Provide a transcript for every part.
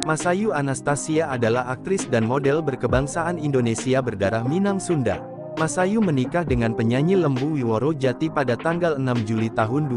Masayu Anastasia adalah aktris dan model berkebangsaan Indonesia berdarah Minang Sunda. Masayu menikah dengan penyanyi Lembu Wiworo Jati pada tanggal 6 Juli tahun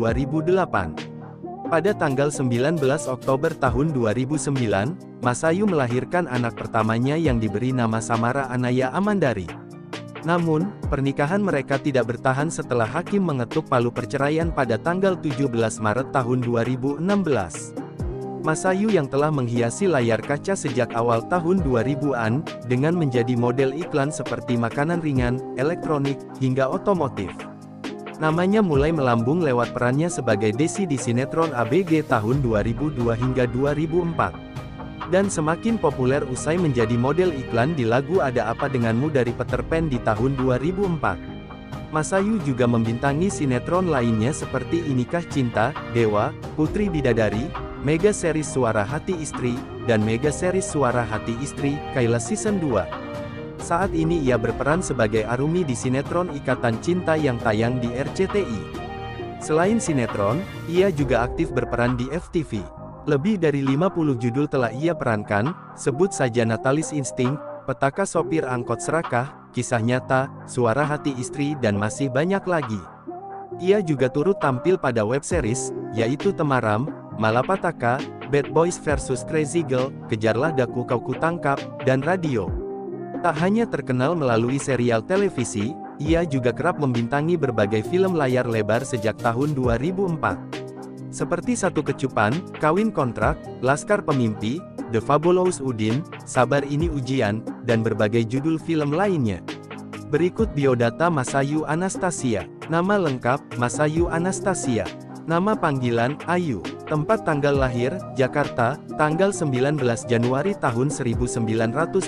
2008. Pada tanggal 19 Oktober tahun 2009, Masayu melahirkan anak pertamanya yang diberi nama Samara Anaya Amandari. Namun, pernikahan mereka tidak bertahan setelah hakim mengetuk palu perceraian pada tanggal 17 Maret tahun 2016. Masayu yang telah menghiasi layar kaca sejak awal tahun 2000-an, dengan menjadi model iklan seperti makanan ringan, elektronik, hingga otomotif. Namanya mulai melambung lewat perannya sebagai Desi di sinetron ABG tahun 2002 hingga 2004. Dan semakin populer usai menjadi model iklan di lagu Ada Apa Denganmu dari Peter Pan di tahun 2004. Masayu juga membintangi sinetron lainnya seperti Inikah Cinta, Dewa, Putri Bidadari, Mega Series Suara Hati Istri, dan Mega Series Suara Hati Istri, Kaila Season 2. Saat ini ia berperan sebagai Arumi di sinetron Ikatan Cinta yang tayang di RCTI. Selain sinetron, ia juga aktif berperan di FTV. Lebih dari 50 judul telah ia perankan, sebut saja Natalis Insting, Petaka Sopir Angkot Serakah, Kisah Nyata, Suara Hati Istri dan masih banyak lagi. Ia juga turut tampil pada web series, yaitu Temaram, Malapataka, Bad Boys vs Crazy Girl, Kejarlah Daku Kau Kutangkap, dan Radio. Tak hanya terkenal melalui serial televisi, ia juga kerap membintangi berbagai film layar lebar sejak tahun 2004. Seperti Satu Kecupan, Kawin Kontrak, Laskar Pemimpi, The Fabulous Udin, Sabar Ini Ujian, dan berbagai judul film lainnya. Berikut biodata Masayu Anastasia. Nama lengkap, Masayu Anastasia. Nama panggilan, Ayu. Tempat tanggal lahir, Jakarta, tanggal 19 Januari tahun 1984.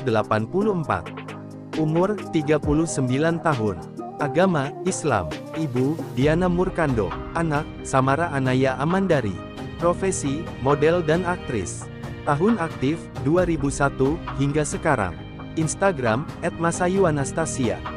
Umur, 39 tahun. Agama, Islam. Ibu, Diana Murkando. Anak, Samara Anaya Amandari. Profesi, model dan aktris. Tahun aktif, 2001, hingga sekarang. Instagram, @masayuanastasia.